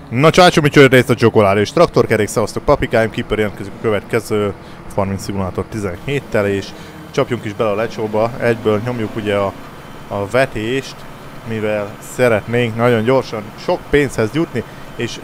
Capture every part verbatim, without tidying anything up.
Na csácsó, mit csörd részt a csokoládé és traktorkerék, szavaztok papikáim, Keeper jelentkezik a következő Farming Simulator tizenhéttel, és csapjunk is bele a lecsóba, egyből nyomjuk ugye a, a vetést, mivel szeretnénk nagyon gyorsan sok pénzhez jutni, és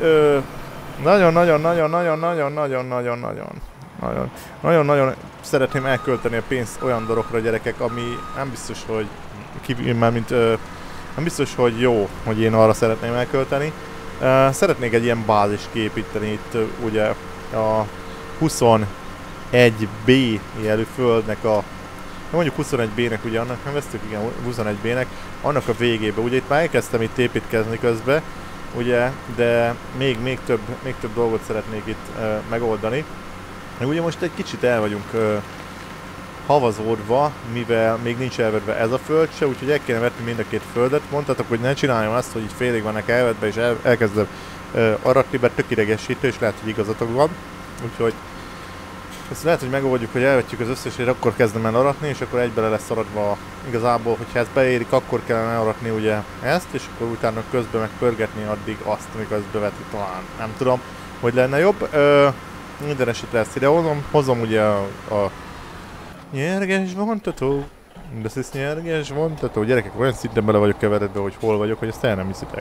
nagyon-nagyon-nagyon-nagyon-nagyon-nagyon-nagyon-nagyon-nagyon szeretném elkölteni a pénzt olyan dolgokra, gyerekek, ami nem biztos, hogy kívül, már mint ö, nem biztos, hogy jó, hogy én arra szeretném elkölteni. Uh, szeretnék egy ilyen bázist kiépíteni itt uh, ugye a huszonegy bé jelű földnek a, mondjuk huszonegy bé-nek ugye annak neveztük, igen, huszonegy bé-nek, annak a végébe. Ugye itt már elkezdtem itt építkezni közben, ugye, de még, még, több, még több dolgot szeretnék itt uh, megoldani. Ugye most egy kicsit el vagyunk uh, havazódva, mivel még nincs elvedve ez a föld se, úgyhogy el kéne vetni mind a két földet. Mondtatok, hogy ne csináljam azt, hogy így félig vannak elvedve és el, elkezdem uh, aratni, mert tök idegesítő, és lehet, hogy igazatok van. Úgyhogy ezt lehet, hogy megoldjuk, hogy elvetjük az összesét, akkor kezdem el aratni, és akkor egybe le lesz aratva igazából, hogyha ez beérik, akkor kellene aratni ugye ezt, és akkor utána közben megpörgetni addig azt, amikor ezt beveti, talán nem tudom, hogy lenne jobb. Uh, minden esetre ezt ide hozom, hozom ugye a, a nyerges vontató, de ez nyerges vontató. Gyerekek, olyan szinten bele vagyok keveredve, hogy hol vagyok, hogy ezt el nem hiszitek.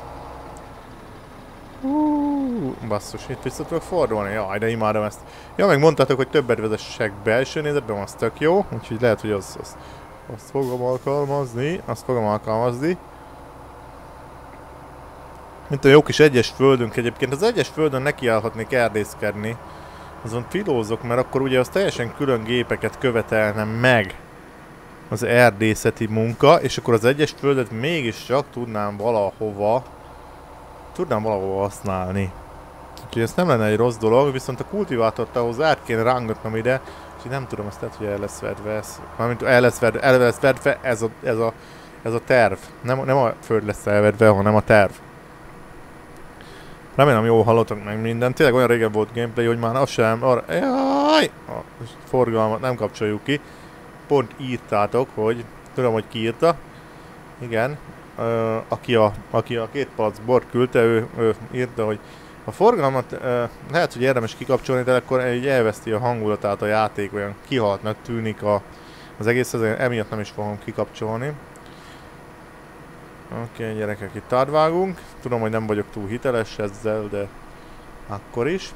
Uh, basszus, itt vissza tudok fordulni? Jaj, de imádom ezt. Ja, meg mondtátok, hogy többet vezessek belső nézetben, az tök jó, úgyhogy lehet, hogy az, az, azt fogom alkalmazni, azt fogom alkalmazni. Mint a jó kis egyes földünk egyébként, az egyes földön nekiállhatnék erdészkedni. Azon filózok, mert akkor ugye az teljesen külön gépeket követelne meg az erdészeti munka, és akkor az egyes földet mégiscsak tudnám valahova tudnám valahova használni. Úgyhogy ez nem lenne egy rossz dolog, viszont a kultivátort ahhoz át kéne rángatnom ide, és nem tudom, azt lehet, hogy el lesz vedve ez. Mármint el lesz vedve, el lesz vedve ez a, ez a, ez a terv. Nem, nem a föld lesz elvedve, hanem a terv. Remélem jól hallottak meg mindent. Tényleg olyan régen volt gameplay, hogy már az sem arra... Jaj! A forgalmat nem kapcsoljuk ki. Pont írtátok, hogy... Tudom, hogy ki írta. Igen. Uh, aki, a, aki a két palac bort küldte, ő, ő írta, hogy a forgalmat uh, lehet, hogy érdemes kikapcsolni, de akkor így elveszti a hangulatát a játék, olyan kihaltnak tűnik a, az egész, ezért emiatt nem is fogom kikapcsolni. Oké, okay, gyerekek, itt átvágunk. Tudom, hogy nem vagyok túl hiteles ezzel, de akkor is.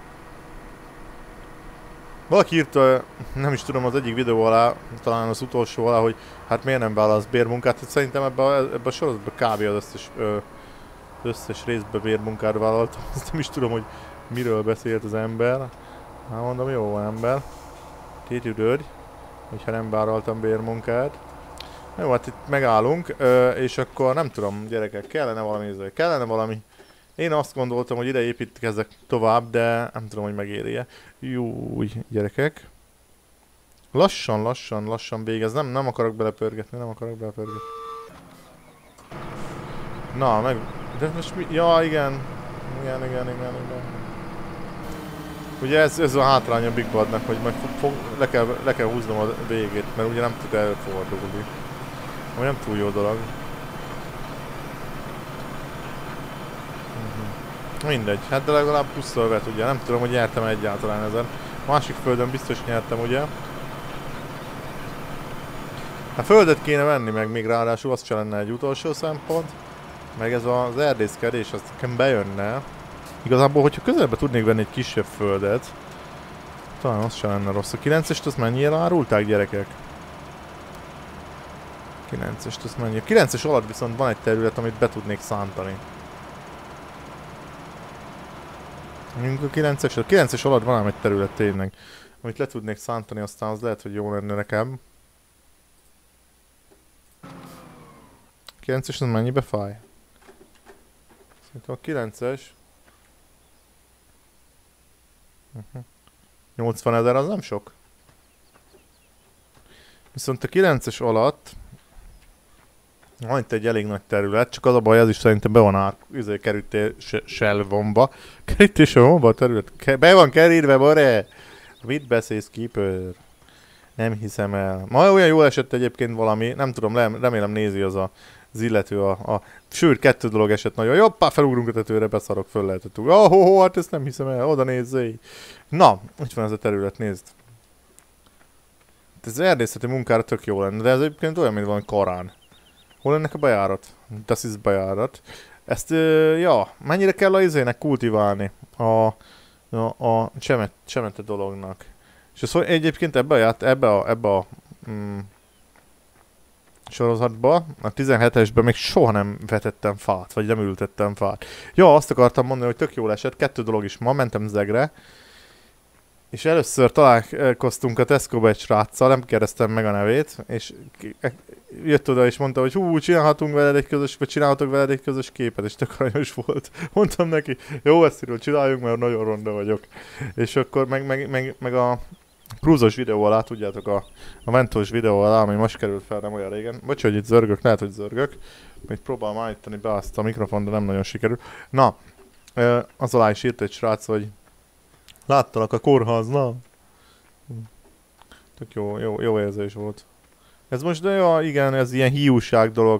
Valaki írta, nem is tudom, az egyik videó alá, talán az utolsó alá, hogy hát miért nem válasz bérmunkát. Hát szerintem ebbe a, ebbe a sorozatban kb. Az összes, ö, összes részben bérmunkát vállaltam. Azt nem is tudom, hogy miről beszélt az ember. Hát mondom, jó van ember. Tétüdőd, hogyha nem vállaltam bérmunkát. Jó, hát itt megállunk, ö, és akkor nem tudom, gyerekek, kellene valami, kellene valami. Én azt gondoltam, hogy ide építkezzek tovább, de nem tudom, hogy megéri-e. Júj, gyerekek. Lassan, lassan, lassan végez. Nem, nem akarok belepörgetni, nem akarok belepörgetni. Na, meg... De most mi... Ja, igen. Igen, igen, igen, igen. Ugye ez, ez a hátránya Big Badnak, hogy meg fog, le, kell, le kell húznom a végét, mert ugye nem tud elfordulni. Ami nem túl jó dolog. Mindegy, hát de legalább pluszol vet, ugye, nem tudom, hogy nyertem egyáltalán ezen. Másik földön biztos nyertem, ugye. A földet kéne venni meg még ráadásul, az se lenne egy utolsó szempont. Meg ez az erdészkedés, az nekem bejönne. Igazából, hogyha közelbe tudnék venni egy kisebb földet, talán az se lenne rossz. A kilencest azt mennyire árulták, gyerekek? kilencest azt mennyire? kilences alatt viszont van egy terület, amit be tudnék szántani. A kilences, a kilences alatt van ám egy terület tényleg, amit le tudnék szántani, aztán az lehet, hogy jó lenne nekem. A kilences az mennyibe fáj? Szerintem a kilences... Uh-huh. nyolcvanezer az nem sok. Viszont a kilences alatt van itt egy elég nagy terület, csak az a baj, az is szerintem be van át, izé, kerítéssel vonva. Kerítéssel vonva a terület. Ke be van kerítve, bare! Mit beszélsz, Keeper? Nem hiszem el. Ma olyan jól esett egyébként valami, nem tudom, remélem nézi az a az illető a, a... Sőt, kettő dolog esett nagyon. Jobbá, felugrunk a tetőre, beszarok, föl lehetett ugrani. Oh, oh, oh, hát ezt nem hiszem el, oda nézzél. Na, itt van ez a terület, nézd. Ez erdészeti munkára tök jó lenne, de ez egyébként olyan, mint valami Korán. Hol ennek a bejárat? Das ist bejárat. Ezt, uh, ja, mennyire kell a izének kultiválni a, a, a csemet, csemete dolognak. És ez egyébként ebbe a, ebbe a, ebbe a mm, sorozatba, a tizenhetesben még soha nem vetettem fát, vagy nem ültettem fát. Ja, azt akartam mondani, hogy tök jól esett, kettő dolog is. Ma mentem Zegre, és először találkoztunk a Tesco-ba egy sráccal, nem kérdeztem meg a nevét, és jött oda és mondta, hogy hú, csinálhatunk veled egy közös, vagy csinálhatok veled egy közös képet, és tök aranyos volt. Mondtam neki, jó, ezt írul, csináljunk, mert nagyon ronda vagyok. És akkor meg, meg, meg, meg a Cruise-os videó alá, tudjátok, a, a mentós videó alá, ami most került fel nem olyan régen. Bocs, hogy itt zörgök, lehet, hogy zörgök. Még próbálom állítani be azt a mikrofon, de nem nagyon sikerül. Na, az alá is írt egy srác, hogy láttalak a kórháznál. Tök jó, jó, jó érzés volt. Ez most, de jó, igen, ez ilyen hiúság dolog.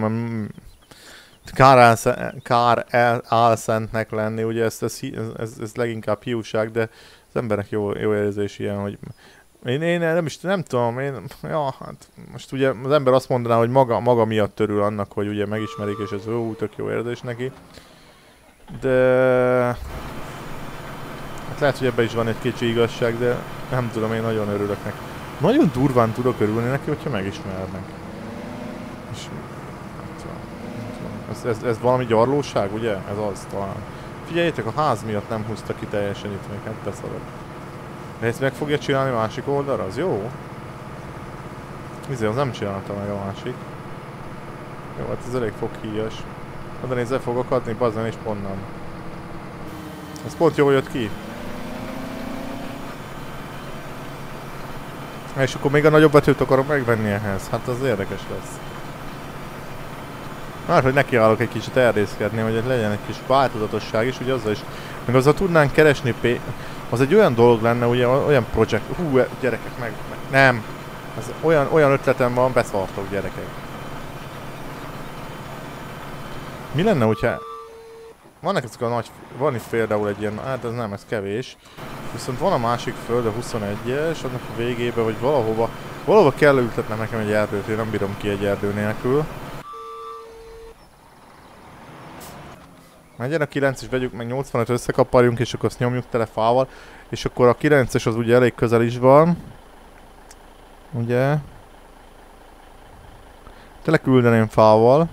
Kár, kár álszentnek lenni, ugye ez, ez, ez, ez leginkább hiúság, de az embernek jó, jó érzés ilyen, hogy én, én nem is nem tudom, én, ja, hát most ugye az ember azt mondaná, hogy maga, maga miatt örül annak, hogy ugye megismerik, és ez ó, tök jó érzés neki. De hát lehet, hogy ebben is van egy kicsi igazság, de nem tudom, én nagyon örülök neki. Nagyon durván tudok örülni neki, hogyha megismernek. És nem tudom, nem tudom. Ez, ez, ez valami gyarlóság, ugye? Ez az talán. Figyeljétek, a ház miatt nem húzta ki teljesen itt még, hát beszarok. De ezt meg fogja csinálni a másik oldalra, az jó? Izé, az nem csinálta meg a másik. Jó, hát ez elég foghíjas. Oda nézzel fogok adni, bazen és pont nem. Ez pont jól jött ki. És akkor még a nagyobb betűt akarok megvenni ehhez. Hát az érdekes lesz. Már hogy nekiállok egy kicsit erdészkedni, hogy legyen egy kis változatosság is, ugye azzal is. Meg azzal tudnánk keresni p... Az egy olyan dolog lenne, ugye olyan projekt... Hú, gyerekek, meg... meg nem! Ez olyan, olyan ötletem van, beszartok gyerekek. Mi lenne, hogyha... Vannak ezek a nagy... Van itt például egy ilyen... Hát ez nem, ez kevés. Viszont van a másik föld, a huszonegyes, annak a végébe, vagy valahova... Valahova kell ültetnem nekem egy erdőt, én nem bírom ki egy erdő nélkül. Megyen a kilences, vegyük meg nyolcvanöt összekaparjunk, és akkor azt nyomjuk tele fával. És akkor a kilences az ugye elég közel is van. Ugye? Tele küldeném fával.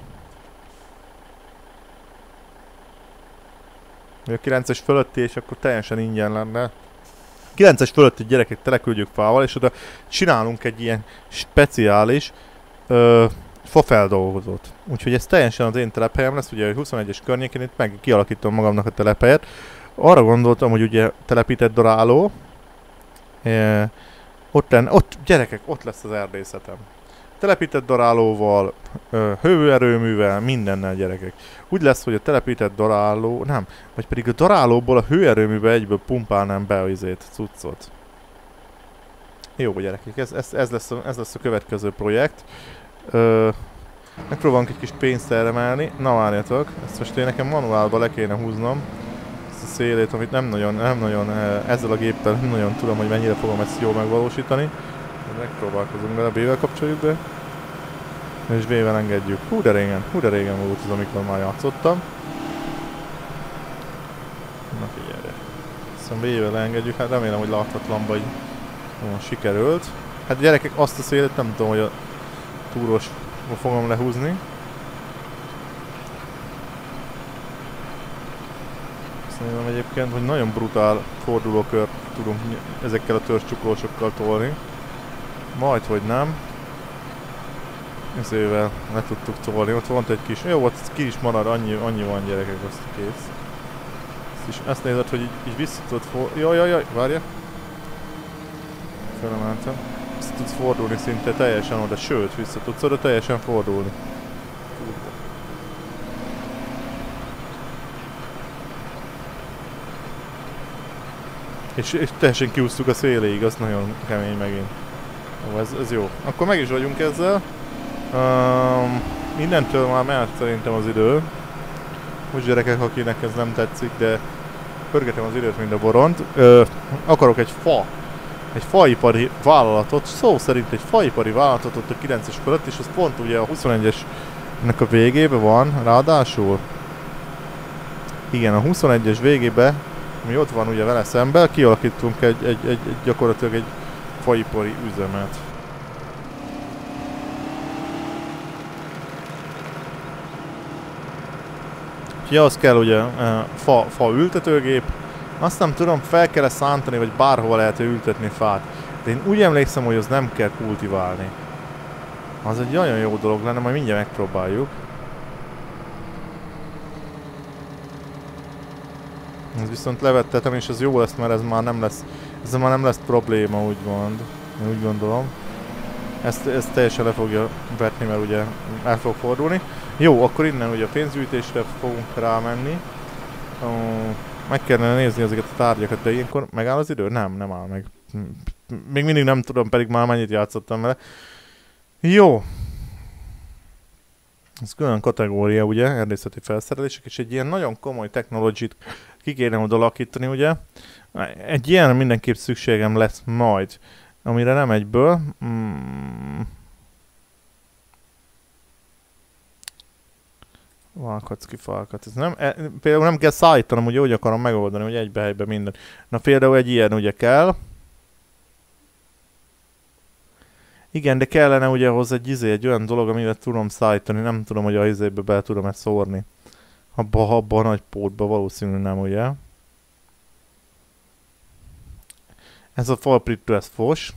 A kilences fölötti, és akkor teljesen ingyen lenne. kilences fölötti gyerekek teleküldjük fával, és oda csinálunk egy ilyen speciális ö, fafeldolgozót. Úgyhogy ez teljesen az én telephelyem lesz, ugye huszonegyes környékén itt meg kialakítom magamnak a telephelyet. Arra gondoltam, hogy ugye telepített daráló. E, ott, lenne, ott gyerekek, ott lesz az erdészetem. Telepített darálóval, hőerőművel, mindennel gyerekek. Úgy lesz, hogy a telepített daráló, nem, vagy pedig a darálóból a hőerőműbe egyből pumpálnám be a izét, cuccot. Jó gyerekek, ez, ez, ez, lesz, a, ez lesz a következő projekt. Ö, megpróbálunk egy kis pénzt emelni. Na várjatok, ezt most én nekem manuálba le kéne húznom. Ezt a szélét, amit nem nagyon, nem nagyon, ezzel a géppel nem nagyon tudom, hogy mennyire fogom ezt jól megvalósítani. Megpróbálkozunk bele, B-vel kapcsoljuk be. És B-vel engedjük. Hú de régen, hú de régen volt az, amikor már játszottam. Na figyelj. Szóval B-vel engedjük, hát remélem, hogy láthatatlanba így oh, sikerült. Hát gyerekek, azt a szélet nem tudom, hogy a túrosba fogom lehúzni. Azt mondom egyébként, hogy nagyon brutál fordulókört tudunk ezekkel a törzscsuklósokkal tolni. Majd, hogy nem. Ezével le tudtuk tolni. Ott volt egy kis... Jó, ott ki is marad, annyi, annyi van gyerekek, azt kész. Ezt, is, ezt nézed, hogy így, így vissza tudod for... Jaj, jaj, jaj, várja. Felemeltem. Vissza tudsz fordulni szinte teljesen oda, sőt, vissza tudsz oda teljesen fordulni. És, és teljesen kiúztuk a széléig, az nagyon kemény megint. Ó, ez, ez jó. Akkor meg is vagyunk ezzel. Um, Mindentől már mehet szerintem az idő. Most gyerekek, akinek ez nem tetszik, de pörgetem az időt, mint a boront. Ö, akarok egy fa, egy faipari vállalatot, szó szerint egy faipari vállalatot ott a kilences fölött, és az pont ugye a huszonegyesnek a végében van, ráadásul. Igen, a huszonegyes végében, ami ott van ugye vele szemben, kialakítunk egy, egy, egy, egy gyakorlatilag egy faipari üzemet. Ja, az kell ugye fa, fa ültetőgép, azt nem tudom, fel kell -e szántani, vagy bárhova lehet -e ültetni fát. De én úgy emlékszem, hogy az nem kell kultiválni. Az egy nagyon jó dolog lenne, majd mindjárt megpróbáljuk. Ez viszont levettetem, és ez jó lesz, mert ez már nem lesz, ez már nem lesz probléma, úgymond. Én úgy gondolom. Ezt, ezt teljesen le fogja vetni, mert ugye el fog fordulni. Jó, akkor innen ugye a pénzgyűjtésre fogunk rámenni. Uh, meg kellene nézni ezeket a tárgyakat, de ilyenkor megáll az idő? Nem, nem áll meg. Még mindig nem tudom, pedig már mennyit játszottam vele. Jó. Ez külön kategória, ugye, erdészeti felszerelések, és egy ilyen nagyon komoly technológiát ki kéne oda alakítani, ugye. Egy ilyen mindenképp szükségem lesz majd, amire nem egyből. Mm. Valkacki falkat. Ez nem, e, például nem kell szállítanom, ugye úgy akarom megoldani, hogy egybe helybe minden. Na például egy ilyen ugye kell. Igen, de kellene ugye hozzá egy izé, egy olyan dolog, amivel tudom szállítani, nem tudom, hogy a izébe be tudom ezt szórni. Abba, abba a nagy pótba valószínűleg nem, ugye? Ez a falprítő, ez fos.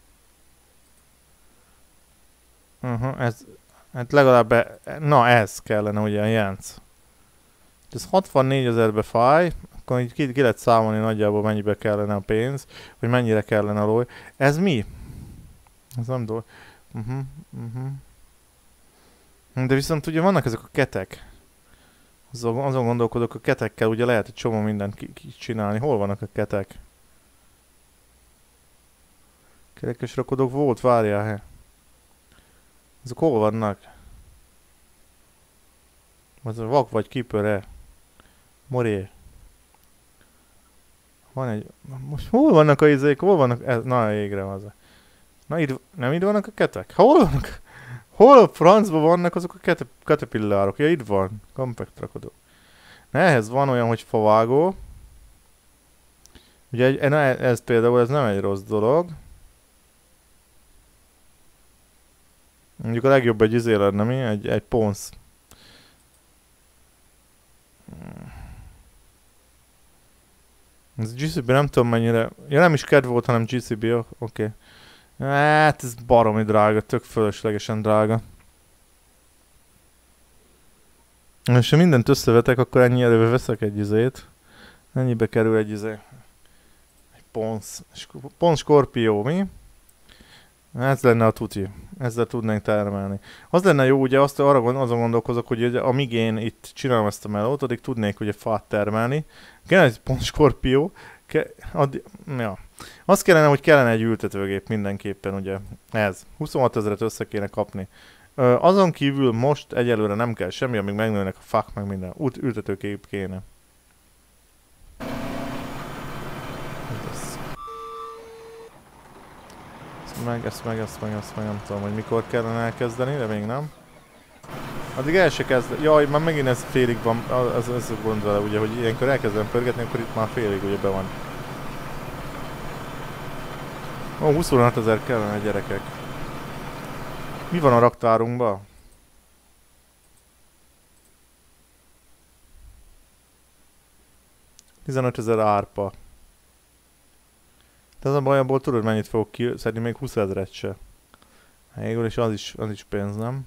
Uh-huh, ez... Hát legalább, e, na ez kellene ugye a Jánc. Ez hatvannégyezer fáj, akkor így ki, ki lehet számolni nagyjából mennyibe kellene a pénz, vagy mennyire kellene a lój. Ez mi? Ez nem dolog. Uh-huh, uh-huh. De viszont ugye vannak ezek a ketek. Azon, azon gondolkodok, a ketekkel ugye lehet egy csomó mindent ki, ki csinálni. Hol vannak a ketek? Kerekes rakodók volt, várjál. Azok hol vannak? Az a vak vagy kipöre? Moré. Van egy... Most hol vannak a izék? Hol vannak? Ez... Na, égre az. Na, itt... Nem itt vannak a ketek? Hol vannak? Hol a francba vannak azok a kete... caterpillarok? Ja, itt van. Compact rakodó. Na, ehhez van olyan, hogy favágó. Ugye egy... Na, ez például, ez nem egy rossz dolog. Mondjuk a legjobb egy izé lenne mi? Egy, egy ponsz. Ez gé cé bé nem tudom mennyire... Ja, nem is kedv volt, hanem gé cé bé, oké. Okay. Hát ez baromi drága, tök fölöslegesen drága. És ha mindent összevetek, akkor ennyi előbb veszek egy izét. Ennyibe kerül egy izé. Egy ponsz. Ponsz skorpió, mi? Ez lenne a tuti. Ezzel tudnánk termelni. Az lenne jó, ugye azt arra gond, azon gondolkozok, hogy ugye, amíg én itt csinálom ezt a melót, addig tudnék ugye fát termelni. Kellene egy pont skorpió. Ke addig, ja. Azt kellene, hogy kellene egy ültetőgép mindenképpen, ugye. Ez. huszonhat ezret össze kéne kapni. Ö, azon kívül most egyelőre nem kell semmi, amíg megnőnek a fák, meg minden. Út ültetőgép kéne. Meg, ezt meg, ezt meg, ezt meg nem tudom, hogy mikor kellene elkezdeni, de még nem. Addig el se kezd... Jaj, már megint ez félig van, az, az a gond vele, ugye, hogy ilyenkor elkezdem pörgetni, akkor itt már félig ugye be van. Ó, huszonhat ezer kellene, gyerekek. Mi van a raktárunkban? tizenöt ezer árpa. De az a baj, abból tudod mennyit fogok kiszedni, még húszezret se. Végül is az is, az is pénz, nem?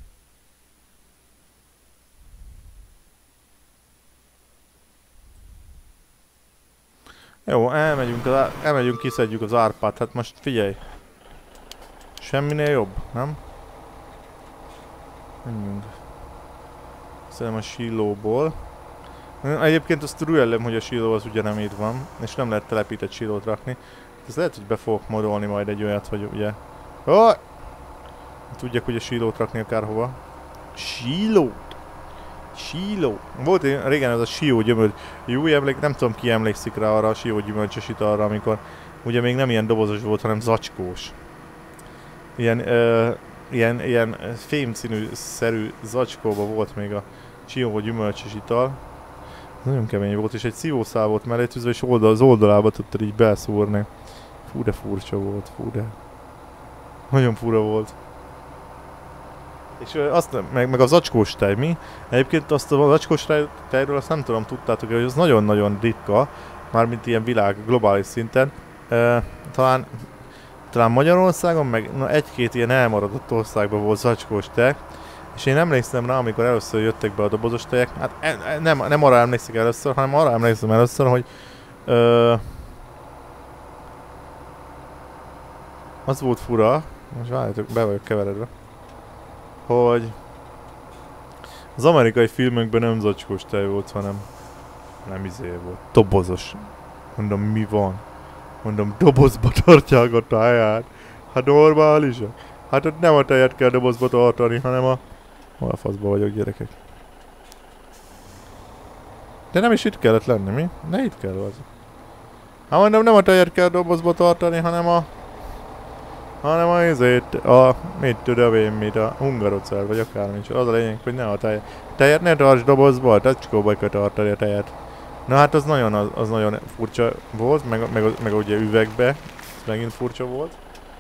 Jó, elmegyünk, az, elmegyünk, kiszedjük az árpát, hát most figyelj. Semminél jobb, nem? Menjünk. Szerintem a sílóból. Egyébként azt rüellem, hogy a síló az ugye nem itt van, és nem lehet telepített sílót rakni. Ez lehet, hogy be fogok modolni majd egy olyat, hogy ugye... Oh! Tudjak ugye sílót rakni akárhova. Síló. Síló. Volt régen ez a Sió gyümölcs. Jó emlék, nem tudom ki emlékszik rá arra a Sió gyümölcsös italra, amikor ugye még nem ilyen dobozos volt, hanem zacskós. Ilyen, ö, ilyen, ilyen fémszínű szerű zacskóba volt még a Sió gyümölcsös ital. Nagyon kemény volt, és egy szívószál volt mellé tűzve, és oldal, az oldalába tudtad így belszúrni. Fú, de furcsa volt, fú, de... Nagyon fura volt. És azt, meg, meg a zacskós tej, mi? Egyébként azt a zacskós tejről azt nem tudom, tudtátok, hogy az nagyon-nagyon ritka, mármint ilyen világ, globális szinten. E, talán, talán Magyarországon, meg na, egy-két ilyen elmaradott országban volt zacskós tej. És én emlékszem rá, amikor először jöttek be a dobozos tejek, hát e, e, nem, nem arra emlékszik először, hanem arra emlékszem először, hogy ö, az volt fura, most várjátok, be vagyok keveredve, hogy az amerikai filmekben nem zacskós tej volt, hanem nem izé volt, dobozos. Mondom, mi van? Mondom, dobozba tartják a teját. Hát normális. Hát ott nem a tejet kell dobozba tartani, hanem a... Hol a faszba vagyok, gyerekek? De nem is itt kellett lenni, mi? Ne itt kell az. Hát mondom, nem a tejet kell dobozba tartani, hanem a... hanem a izét, a... mit tudom én, mit a hungarocell, vagy akármint. Az a lényeg, hogy ne a tejet. Tejet ne tarts dobozba, a tacskóba kell tartani a tejet. Na hát az nagyon, az, az nagyon furcsa volt, meg, meg, meg ugye üvegbe. Ez megint furcsa volt.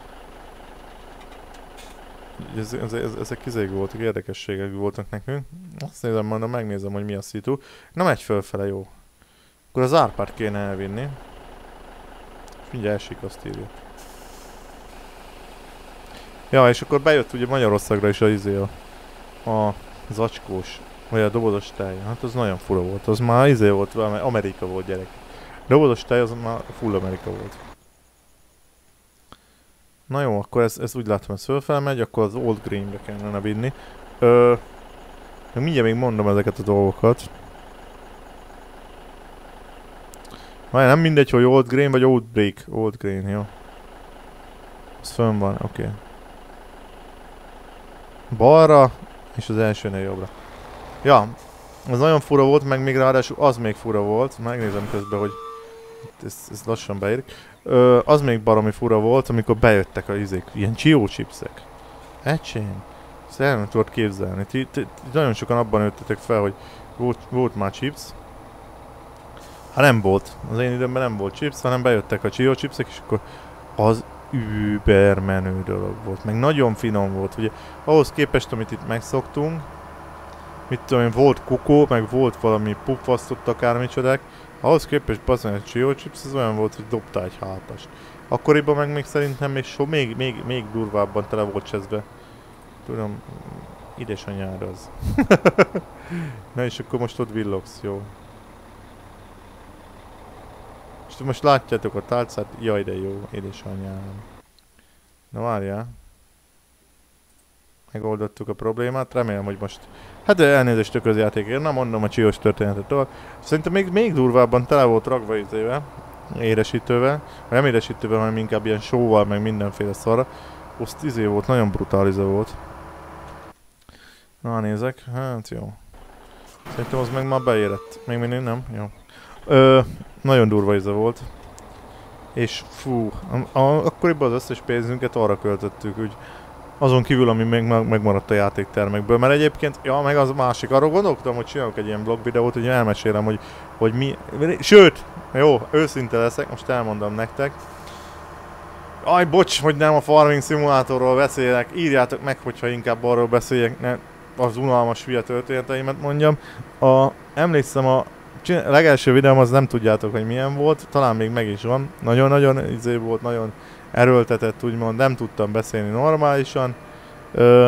Ez, ez, ez, ezek kizék voltak, érdekességek voltak nekünk. Azt nézem, mondom, megnézem, hogy mi a szitu. Na megy fölfele, jó. Akkor az árpát kéne elvinni. Mindjárt esik, azt írja. Ja, és akkor bejött ugye Magyarországra is a izé a, a zacskós, vagy a dobozos tej. Hát az nagyon fura volt, az már izé volt, Amerika volt, gyerek. Dobozos tej az már full Amerika volt. Na jó, akkor ez, ez úgy látom, ez fölfel megy, akkor az Old Greenbe kellene vinni. Ö, mindjárt még mondom ezeket a dolgokat. Várj, nem mindegy, hogy Old Green vagy Old Break. Old Green, jó. Ez fönn van, oké. Okay. Balra, és az elsőnél jobbra. Ja, ez nagyon fura volt, meg még ráadásul az még fura volt. Megnézem közben, hogy ez, ez lassan beérik. Ö, az még baromi fura volt, amikor bejöttek a izék, ilyen Cio chipsek. Ecsén. Ezt el nem tudod képzelni. Ti, ti, nagyon sokan abban nőttetek fel, hogy volt, volt már chips. Hát nem volt. Az én időmben nem volt chips, hanem bejöttek a Cio chipsek, és akkor az über menő dolog volt. Meg nagyon finom volt. Ugye ahhoz képest, amit itt megszoktunk, mit tudom én, volt kokó, meg volt valami pupfasztott akármicsodák. Ahhoz képest bazdmeg a Cio chips, ez olyan volt, hogy dobtál egy hátast. Akkoriban meg még szerintem még, so, még, még, még durvábban tele volt cseszve. Tudom, édesanyád az. Na és akkor most ott villogsz, jó. És most látjátok a tálcát, jaj de jó, édesanyám. Na várjál. Megoldottuk a problémát, remélem, hogy most... Hát de elnézést a közjátékért, na mondom a Cios történetet tovább. Szerintem még, még durvábban tele volt rakva izével, édesítővel. Vagy nem édesítővel, hanem inkább ilyen sóval, meg mindenféle szarra. Azt izé volt, nagyon brutál izé volt. Na nézek, hát jó. Szerintem az meg már beérett. Még mindig nem? Jó. Ö, nagyon durva íze volt. És fú, a, a, akkoriban az összes pénzünket arra költöttük, úgy azon kívül, ami még megmaradt a játéktermekből, mert egyébként, ja, meg az másik, arról gondolkodtam, hogy csinálok egy ilyen blog videót, hogy elmesélem, hogy, hogy mi, sőt, jó, őszinte leszek, most elmondom nektek. Aj, bocs, hogy nem a Farming Simulatorról beszélek, írjátok meg, hogyha inkább arról beszéljek, ne az unalmas hülye történeteimet mondjam. A, emlékszem a legelső videóm, az nem tudjátok, hogy milyen volt, talán még meg is van. Nagyon-nagyon izé volt, nagyon erőltetett, úgymond, nem tudtam beszélni normálisan. Ö,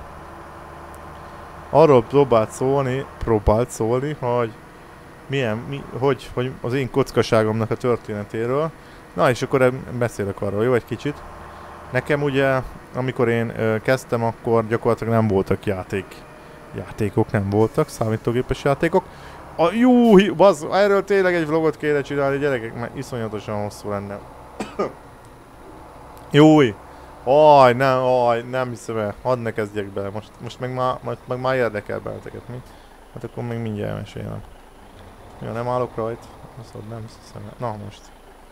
arról próbált szólni, próbált szólni, hogy milyen, mi, hogy, hogy az én kockaságomnak a történetéről. Na és akkor beszélek arról, jó, egy kicsit. Nekem ugye, amikor én ö, kezdtem, akkor gyakorlatilag nem voltak játék. Játékok nem voltak, számítógépes játékok. A jó, bazz, erről tényleg egy vlogot kéne csinálni, gyerekek, mert iszonyatosan hosszú lenne. Jói! Aj, nem, aj, nem hiszem el. Hadd ne kezdjek bele. Most, most meg már, most meg már érdekel benneteket, mi? Hát akkor még mindjárt elmesélem. Ja, nem állok rajt. Azt nem hiszem el. Na, most.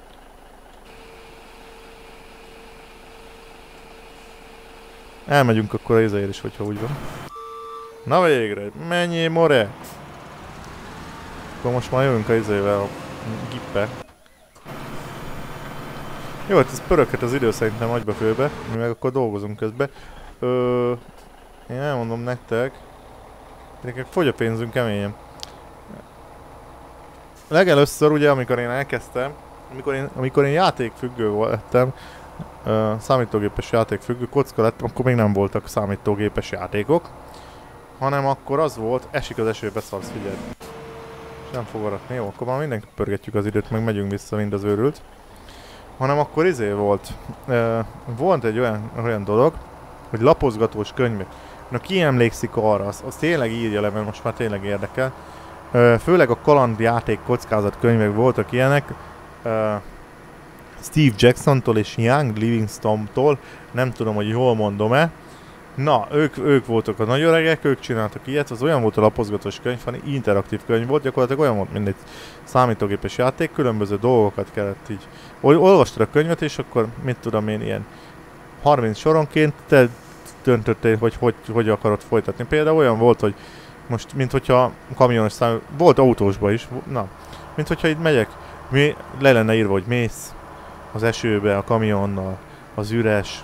Elmegyünk akkor a izéért is, hogyha úgy van. Na végre, menjél more! Akkor most már jövünk a izével, a gippe. Jó, hát ez pöröghet az idő szerintem agyba főbe, mi meg akkor dolgozunk közben. Ö, én elmondom nektek, nektek fogy a pénzünk keményen. Legelőször ugye, amikor én elkezdtem, amikor én, amikor én játékfüggő voltam, ö, számítógépes játékfüggő, kocka lettem, akkor még nem voltak számítógépes játékok. Hanem akkor az volt, esik az esőbe, szarsz, figyelj. És nem fog aratni, jó, akkor már mindenki pörgetjük az időt, meg megyünk vissza, mind az őrült. Hanem akkor izé volt, uh, volt egy olyan, olyan dolog, hogy lapozgatós könyvek. Na ki emlékszik arra, az, az tényleg írja le, mert most már tényleg érdekel. Uh, főleg a kalandjáték kockázat könyvek voltak ilyenek. Uh, Steve Jacksontól és Young Livingstone-tól, nem tudom, hogy jól mondom-e. Na, ők, ők voltak a nagy öregek, ők csináltak ilyet, az olyan volt a lapozgatós könyv, hanem interaktív könyv volt, gyakorlatilag olyan volt, mint egy számítógépes játék, különböző dolgokat kellett így. Olvastad a könyvet, és akkor, mit tudom én, ilyen harminc soronként te döntöttél, hogy, hogy hogy akarod folytatni. Például olyan volt, hogy most, mint hogyha kamionos szám, volt autósba is, na, mint hogyha itt megyek, mi, le lenne írva, hogy mész az esőbe a kamionnal, az üres,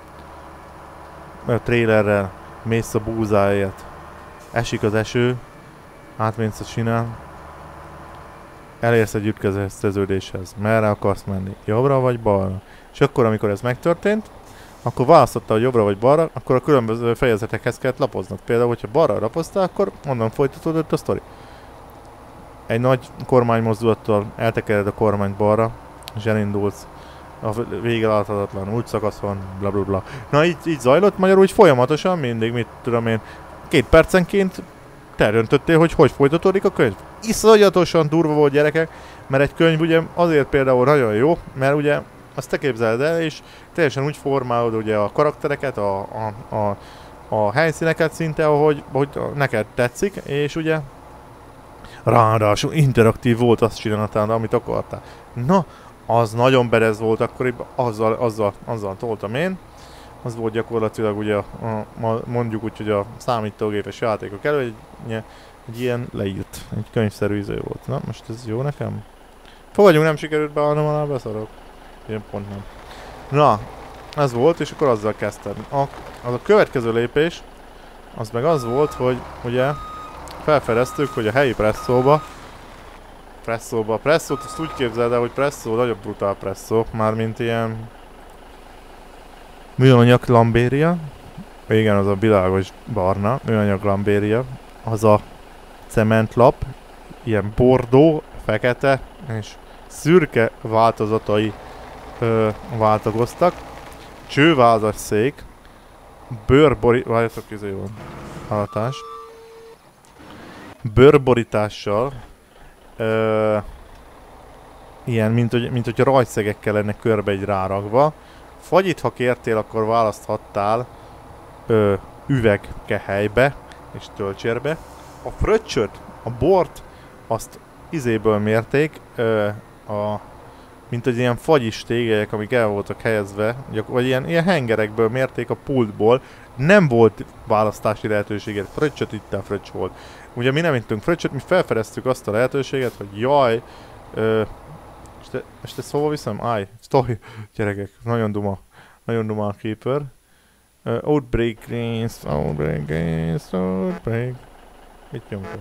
a trailerrel, mész a búzáért, esik az eső, átmész a sinán, elérsz egy ütközeteződéshez, merre akarsz menni, jobbra vagy balra. És akkor, amikor ez megtörtént, akkor választotta, hogy jobbra vagy balra, akkor a különböző fejezetekhez kellett lapoznod. Például, hogyha balra lapoztál, akkor onnan folytatódott a sztori. Egy nagy kormánymozdulattal eltekered a kormányt balra, és elindulsz a vége láthatatlan útszakaszon, bla bla bla. Na így, így zajlott, magyarul úgy folyamatosan mindig, mit tudom én, két percenként te döntöttél, hogy hogy folytatódik a könyv. Iszonyatosan durva volt, gyerekek, mert egy könyv ugye azért például nagyon jó, mert ugye azt te képzeld el, és teljesen úgy formálod ugye a karaktereket, a, a, a, a helyszíneket szinte, ahogy, ahogy neked tetszik, és ugye ráadásul interaktív volt, azt csináltál, amit akartál. Na, az nagyon berez volt akkoriban, azzal, azzal, azzal toltam én. Az volt gyakorlatilag ugye, a, a, mondjuk úgy, hogy a számítógépes játékok elő egy, egy ilyen leírt, egy könyvszerű iző volt. Na, most ez jó nekem? Fogadjunk, nem sikerült beállnom, alá beszarok. Ilyen pont nem. Na, ez volt, és akkor azzal kezdtem. A, az a következő lépés, az meg az volt, hogy ugye felfedeztük, hogy a helyi presszóba Presszóba. A presszót azt úgy képzeld el, hogy presszó, nagyon brutál presszó, mármint ilyen műanyag lambéria. Igen, az a világos barna, műanyag lambéria. Az a cementlap, ilyen bordó, fekete és szürke változatai ö, változtak. Csővázas szék, bőrbori... Várjatok, izé van. Halatás. Bőrborítással, Ö, ilyen, mint, hogy, mint hogyha rajtszegekkel lenne körbe egy ráragva. Fagyit, ha kértél, akkor választhattál ö, üvegkehelybe és töltsérbe. A fröccsöt, a bort, azt izéből mérték, ö, a, mint hogy ilyen fagyis tégelyek, amik el voltak helyezve, vagy ilyen, ilyen hengerekből mérték a pultból. Nem volt választási lehetőséget, fröccsöt itt a fröccs volt. Ugye mi nem ittünk fröccsöt, mi felfedeztük azt a lehetőséget, hogy jaj, ö, és te, és te szóval viszem? Állj, sztori, gyerekek, nagyon duma, nagyon duma a Keeper. Uh, outbreak Greens, Outbreak Greens, Outbreak. Mit nyomtam?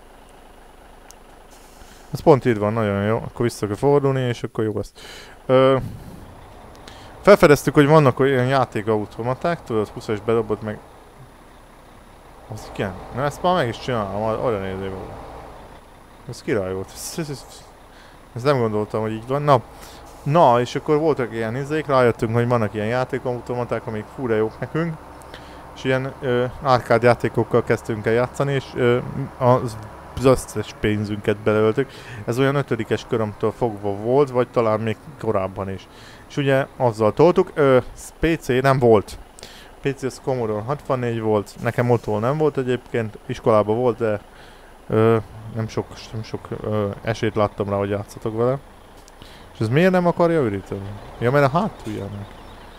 Ez pont itt van, nagyon jó, akkor vissza kell fordulni, és akkor jó azt. Ö, felfedeztük, hogy vannak olyan játékautomaták, tudod, húszas bedobod meg. Az igen? Na ezt már meg is csinálom, olyan néző volt. Ez király volt. Ezt nem gondoltam, hogy így van. Na, na és akkor voltak ilyen izék, rájöttünk, hogy vannak ilyen játékautomaták, amik fúra jók nekünk. És ilyen ö, arcade játékokkal kezdtünk el játszani, és ö, az az összes pénzünket beleöltük. Ez olyan ötödikes körömtől fogva volt, vagy talán még korábban is. És ugye azzal toltuk, ö, pé cé nem volt. pé cé az Commodore hatvannégy volt, nekem otthon nem volt egyébként, iskolában volt, de ö, nem sok, nem sok ö, esélyt láttam rá, hogy játszatok vele. És ez miért nem akarja üríteni? Ja, mert a hátuljának.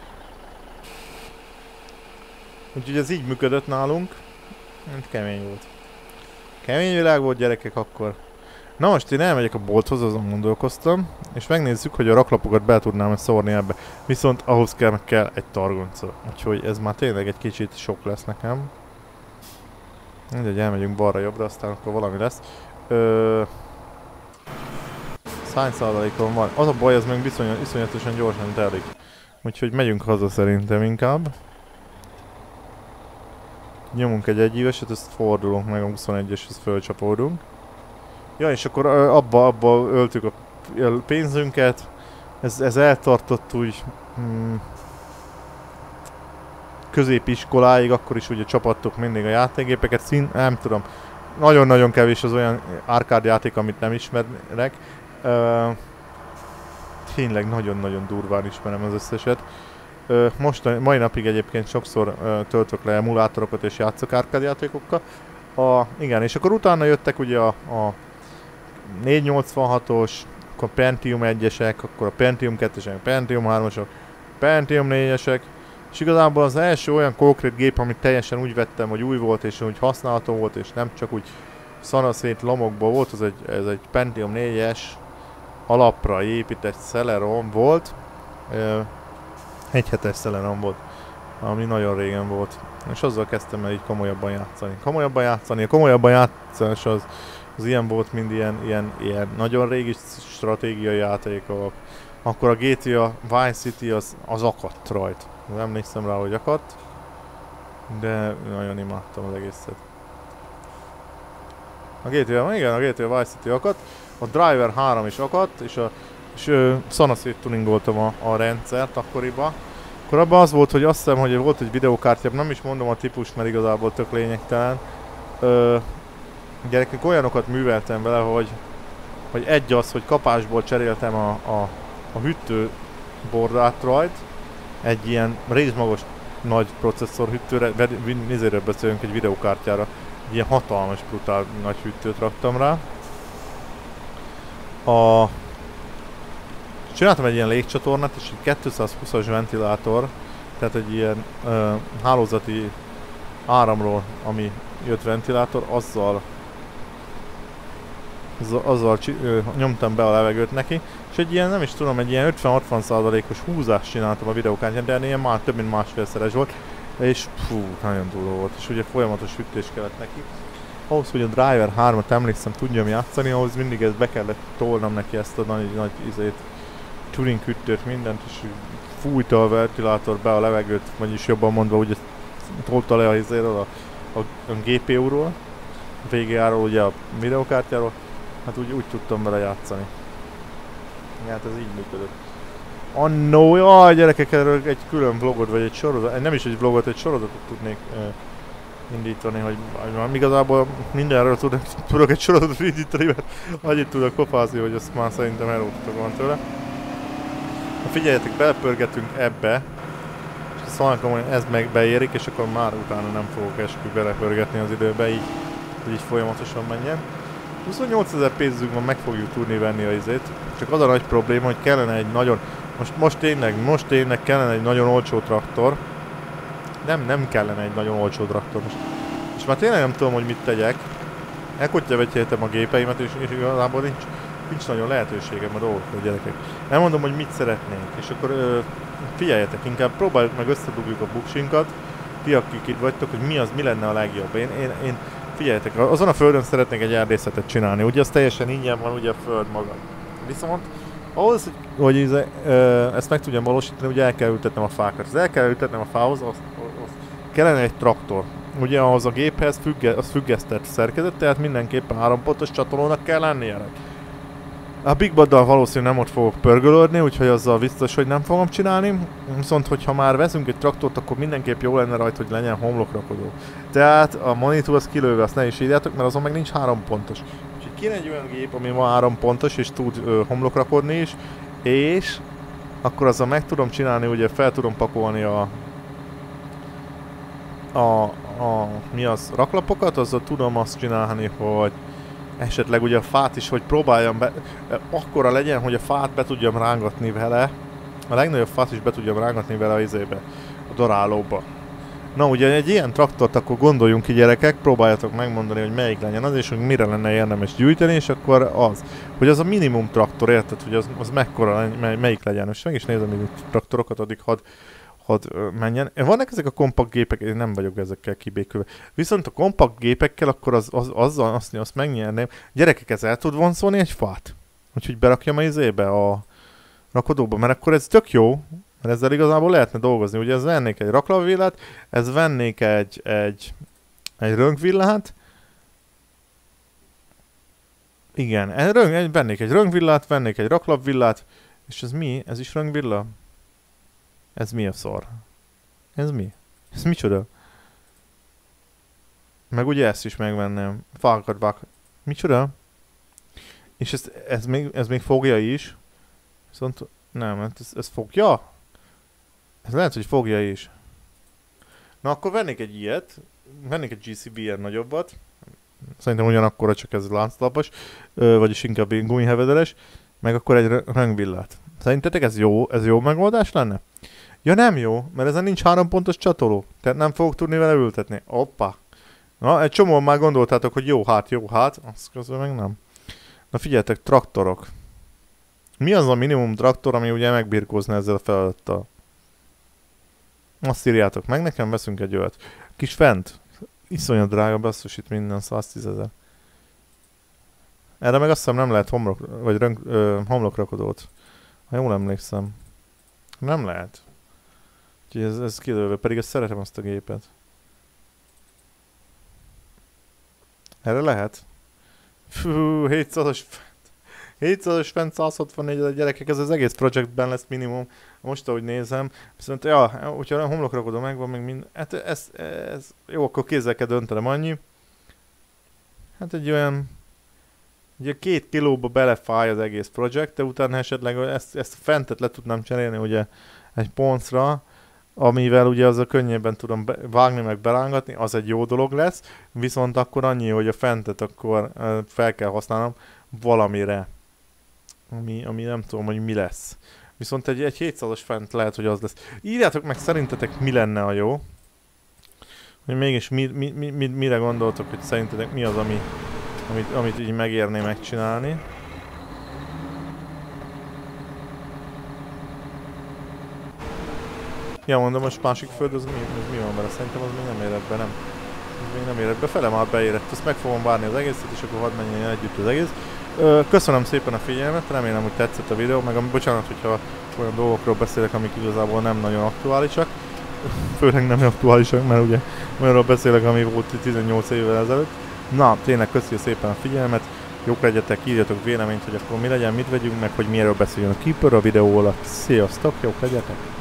Úgyhogy ez így működött nálunk. Kemény volt. Kemény világ volt, gyerekek, akkor. Na most én elmegyek a bolthoz, azon gondolkoztam, és megnézzük, hogy a raklapokat be tudnám szórni ebbe. Viszont ahhoz kell, meg kell egy targonca. Úgyhogy ez már tényleg egy kicsit sok lesz nekem. Mindegy, elmegyünk balra-jobbra, aztán akkor valami lesz. Ö... Hány százalékon van? Az a baj, az meg viszonyat, iszonyatosan gyorsan telik. Úgyhogy megyünk haza szerintem inkább. Nyomunk egy egyéveset, ezt fordulunk meg a huszonegyeshez, fölcsapódunk. Ja, és akkor abba, abba öltük a pénzünket. Ez, ez eltartott úgy hmm, középiskoláig, akkor is ugye csapattuk mindig a játékgépeket. Szín, nem tudom, nagyon-nagyon kevés az olyan arcade játék, amit nem ismernek. Uh, tényleg nagyon-nagyon durván ismerem az összeset. Uh, most, mai napig egyébként sokszor uh, töltök le emulátorokat és játszok arcade játékokkal. A, igen, és akkor utána jöttek ugye a, a négyszáznyolcvanhatos, akkor a Pentium egyesek, akkor a Pentium kettesek, a Pentium hármasok, Pentium négyesek, és igazából az első olyan konkrét gép, amit teljesen úgy vettem, hogy új volt és úgy használható volt, és nem csak úgy szanaszét lomokból volt, az egy, ez egy Pentium négyes alapra épített Celeron volt, egy hetes Celeron volt, ami nagyon régen volt, és azzal kezdtem el így komolyabban játszani. Komolyabban játszani, a komolyabban játszás az, az ilyen volt, mind ilyen, ilyen, ilyen nagyon régi stratégiai játékok. Akkor a gé té á Vice City az, az akadt rajta. Nem emlékszem rá, hogy akadt, de nagyon imádtam az egészet. A gé té á, igen, a gé té á Vice City akadt, a Driver három is akadt, és, a, és ö, szanaszét tuningoltam a, a rendszert akkoriban. Akkor abban az volt, hogy azt hiszem, hogy volt egy videókártya, nem is mondom a típus, mert igazából tök lényegtelen. Ö, gyerekek, olyanokat műveltem vele, hogy, hogy egy az, hogy kapásból cseréltem a, a, a hűtőbordát rajt, egy ilyen rézmagos nagy processzor hűtőre, nézőről beszélünk egy videókártyára, egy ilyen hatalmas, brutál nagy hűtőt raktam rá. A... Csináltam egy ilyen légcsatornát, és egy kétszázhúszas ventilátor, tehát egy ilyen ö, hálózati áramról, ami jött ventilátor, azzal, azzal, azzal ö, nyomtam be a levegőt neki, és egy ilyen, nem is tudom, egy ilyen ötven-hatvan százalékos húzást csináltam a videókártyán, de ilyen már több mint másfélszeres volt, és fú, nagyon durva volt, és ugye folyamatos hűtés kellett neki. Ahhoz, hogy a Driver hármat emlékszem tudjam játszani, ahhoz mindig ezt be kellett tolnom neki ezt a nagy, nagy izét, tuning hűtőt, mindent, és fújta a ventilátor be a levegőt, vagyis jobban mondva, ugye tolta le a izéről, a, a, a gé pé u-ról, a vé gé á-ról, ugye a videókártyáról, hát úgy, úgy tudtam vele játszani. Hát ez így működött. Annó, jaj gyerekek, erről egy külön vlogot, vagy egy sorozat, nem is egy vlogot, egy sorozatot tudnék uh, indítani, hogy igazából mindenről tudok, tudok egy sorozatot indítani, mert annyit tudok pofázni, hogy azt már szerintem eloltottak van tőle. Ha figyeljetek, belepörgetünk ebbe, és azt mondom, hogy ez meg beérik, és akkor már utána nem fogok eskü belepörgetni az időbe, így, hogy így folyamatosan menjen. huszonnyolcezer pénzünk van, meg fogjuk tudni venni a izét, csak az a nagy probléma, hogy kellene egy nagyon, most, most tényleg, most tényleg kellene egy nagyon olcsó traktor. Nem, nem kellene egy nagyon olcsó traktor most. És már tényleg nem tudom, hogy mit tegyek. Elkottyavegyeltem a gépeimet, és, és igazából nincs, nincs nagyon lehetőségem a dolgokra, gyerekek. Elmondom, hogy mit szeretnénk, és akkor ö, figyeljetek, inkább próbáljuk meg összedugjuk a buksinkat. Ti, akik itt vagytok, hogy mi az, mi lenne a legjobb. Én, én, én figyeljetek, azon a földön szeretnék egy erdészetet csinálni, ugye az teljesen ingyen van, ugye a föld maga. Viszont ahhoz, hogy íze, ö, ezt meg tudjam valósítani, ugye el kell ültetnem a fákat. Az el kell ültetnem a fához, az, az kellene egy traktor. Ugye ahhoz a géphez függe, az függesztett szerkezet, tehát mindenképpen három pontos csatolónak kell lennie. A Big Buddal valószínűleg nem ott fogok pörgölődni, úgyhogy azzal biztos, hogy nem fogom csinálni. Viszont, hogyha már veszünk egy traktort, akkor mindenképp jó lenne rajta, hogy legyen homlokrakodó. Tehát a monitor az kilőve, azt ne is írjátok, mert azon meg nincs három pontos. Úgyhogy kéne egy olyan gép, ami van három pontos, és tud ö, homlokrakodni is, és akkor azzal meg tudom csinálni, ugye fel tudom pakolni a... a... a... mi az? Raklapokat, azzal tudom azt csinálni, hogy esetleg ugye a fát is, hogy próbáljam be, akkora legyen, hogy a fát be tudjam rángatni vele. A legnagyobb fát is be tudjam rángatni vele a izébe, a darálóba. Na ugye egy ilyen traktort akkor gondoljunk ki, gyerekek, próbáljatok megmondani, hogy melyik legyen az, és hogy mire lenne érdemes gyűjteni, és akkor az. Hogy az a minimum traktor, érted, hogy az, az mekkora, mely, melyik legyen. És meg is nézem minimum traktorokat, addig hadd hadd menjen. Vannak ezek a kompakt gépek, én nem vagyok ezekkel kibékülve. Viszont a kompakt gépekkel akkor az, az, azzal azt, azt megnyerném. Gyerekek, ez el tud vonszolni egy fát? Úgyhogy berakjam a izébe, a rakodóba, mert akkor ez tök jó, mert ezzel igazából lehetne dolgozni. Ugye ez vennék egy raklavvillát, ez vennék egy, egy, egy rönkvillát. Igen, egy rönk, vennék egy rönkvillát, vennék egy raklavvillát, és ez mi? Ez is rönkvilla? Ez mi a szar? Ez mi? Ez micsoda? Meg ugye ezt is megvenném. Fákat bák. Micsoda? És ez, ez, még, ez még fogja is. Viszont nem, ez, ez fogja? Ez lehet, hogy fogja is. Na akkor vennék egy ilyet. Vennék egy gé cé bé er nagyobbat. Szerintem ugyanakkora, csak ez lánclapos. Vagyis inkább gumihevederes. Meg akkor egy rönkvillát. Szerintetek ez jó? Ez jó megoldás lenne? Ja nem jó, mert ezen nincs három pontos csatoló. Tehát nem fogok tudni vele ültetni. Oppa. Na, egy csomóan már gondoltátok, hogy jó hát, jó hát. Azt közben meg nem. Na figyeljetek, traktorok. Mi az a minimum traktor, ami ugye megbirkózna ezzel a feladattal? Azt írjátok meg, nekem veszünk egy olyat. Kis fent. Iszonyat drága, basszus, itt minden száztízezer. Erre meg azt hiszem nem lehet homlok, vagy rönk, ö, homlokrakodót. Ha jól emlékszem. Nem lehet. Úgyhogy ez, ez kilőve, pedig ezt szeretem azt a gépet. Erre lehet? Fú, hétszázas fent. hétszázas fent, száz hatvannégy a gyerekek, ez az egész projektben lesz minimum. Most ahogy nézem. Viszont ja, hogyha a homlokrakodó megvan, meg mind... Hát ez, ez... Jó, akkor kézzel kell döntenem annyi. Hát egy olyan... Ugye két kilóba belefáj az egész projekt, de utána esetleg ezt, ezt a fentet le tudnám cserélni ugye egy poncra, amivel ugye azzal könnyebben tudom be, vágni meg berángatni, az egy jó dolog lesz, viszont akkor annyi, hogy a fentet akkor uh, fel kell használnom valamire, ami, ami nem tudom, hogy mi lesz. Viszont egy, egy hétszázas fent lehet, hogy az lesz. Írjátok meg szerintetek mi lenne a jó, hogy mégis mi, mi, mi, mi, mire gondoltok, hogy szerintetek mi az, ami Amit, amit így megérné megcsinálni. Ja, mondom, most másik föld, az mi, az mi van vele? Szerintem az még nem érett be, nem. Az még nem érett be, fele már beérett. Ezt meg fogom várni az egészet, és akkor hadd menjen együtt az egész. Ö, köszönöm szépen a figyelmet, remélem, hogy tetszett a videó, meg bocsánat, hogyha olyan dolgokról beszélek, amik igazából nem nagyon aktuálisak. Főleg nem aktuálisak, mert ugye olyanról beszélek, ami volt tizennyolc évvel ezelőtt. Na, tényleg köszönjük szépen a figyelmet, jók legyetek, írjatok véleményt, hogy akkor mi legyen, mit vegyünk meg, hogy miről beszéljön a Keeper a videó alatt. Sziasztok, jók legyetek!